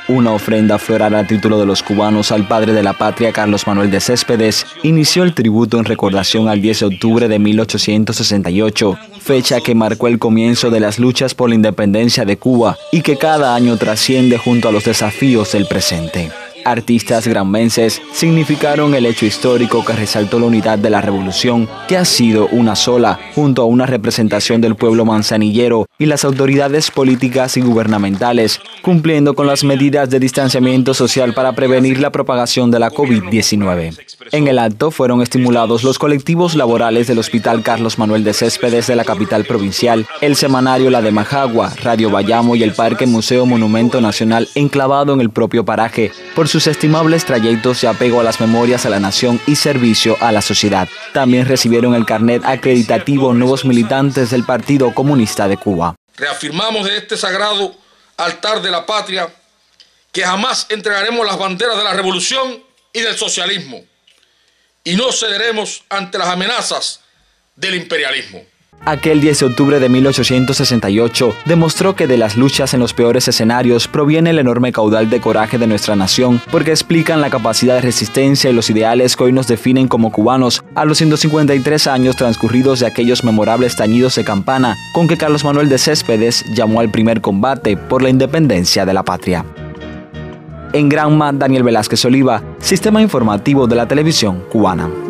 Una ofrenda floral a título de los cubanos al padre de la patria, Carlos Manuel de Céspedes, inició el tributo en recordación al 10 de octubre de 1868, fecha que marcó el comienzo de las luchas por la independencia de Cuba y que cada año trasciende junto a los desafíos del presente. Artistas granmenses significaron el hecho histórico que resaltó la unidad de la revolución, que ha sido una sola, junto a una representación del pueblo manzanillero y las autoridades políticas y gubernamentales, cumpliendo con las medidas de distanciamiento social para prevenir la propagación de la COVID-19. En el acto fueron estimulados los colectivos laborales del Hospital Carlos Manuel de Céspedes de la capital provincial, el semanario La de Majagua, Radio Bayamo y el Parque Museo Monumento Nacional enclavado en el propio paraje, por sus estimables trayectos de apego a las memorias a la nación y servicio a la sociedad. También recibieron el carnet acreditativo nuevos militantes del Partido Comunista de Cuba. Reafirmamos de este sagrado altar de la patria que jamás entregaremos las banderas de la revolución y del socialismo y no cederemos ante las amenazas del imperialismo. Aquel 10 de octubre de 1868 demostró que de las luchas en los peores escenarios proviene el enorme caudal de coraje de nuestra nación, porque explican la capacidad de resistencia y los ideales que hoy nos definen como cubanos a los 153 años transcurridos de aquellos memorables tañidos de campana con que Carlos Manuel de Céspedes llamó al primer combate por la independencia de la patria. En Granma, Daniel Velázquez Oliva, Sistema Informativo de la Televisión Cubana.